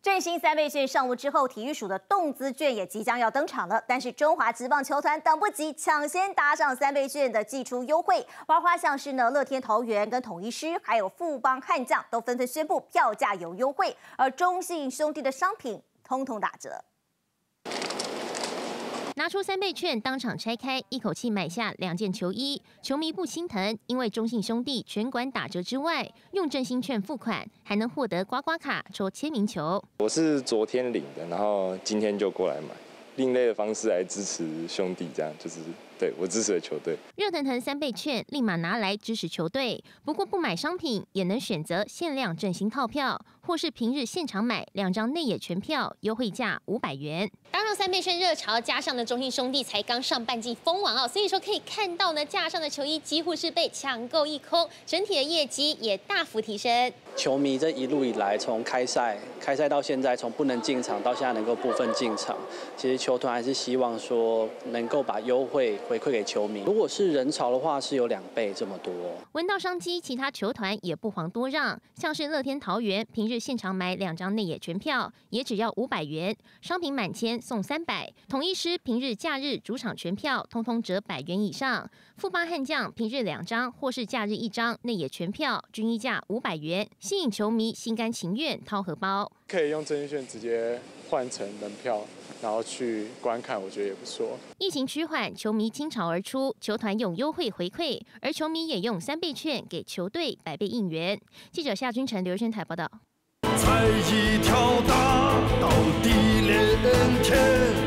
振兴3倍券上路之后，体育署的动资券也即将要登场了。但是中华职棒球团等不及，抢先搭上3倍券的祭出优惠，包括像是乐天桃园跟统一狮，还有富邦悍将都纷纷宣布票价有优惠，而中信兄弟的商品通通打折。 拿出3倍券，当场拆开，一口气买下2件球衣。球迷不心疼，因为中信兄弟全馆打折之外，用振兴券付款，还能获得刮刮卡抽签名球。 我是昨天领的，然后今天就过来买，另类的方式来支持兄弟，这样就是对我支持的球队。 热腾腾3倍券，立马拿来支持球队。不过不买商品，也能选择限量振兴套票，或是平日现场买2张内野全票，优惠价500元。 当上3倍券热潮，加上中信兄弟才刚上半季封王哦，所以说可以看到架上的球衣几乎是被抢购一空，整体的业绩也大幅提升。 球迷这一路以来，从开赛到现在，从不能进场到现在能够部分进场，其实球团还是希望说能够把优惠回馈给球迷。如果是人潮的话，是有2倍这么多。 闻到商机，其他球团也不遑多让，像是乐天桃园，平日现场买2张内野全票，也只要500元，商品满千送300。统一狮平日、假日主场全票，通通折100元以上。富邦悍将平日2张或是假日1张内野全票，均一价500元，吸引球迷心甘情愿掏荷包。 可以用振兴券直接换成门票，然后去观看，我觉得也不错。 疫情趋缓，球迷倾巢而出，球团用优惠回馈，而球迷也用3倍券给球队100倍应援。记者夏君成、刘轩台报道。 才艺跳大到地连天。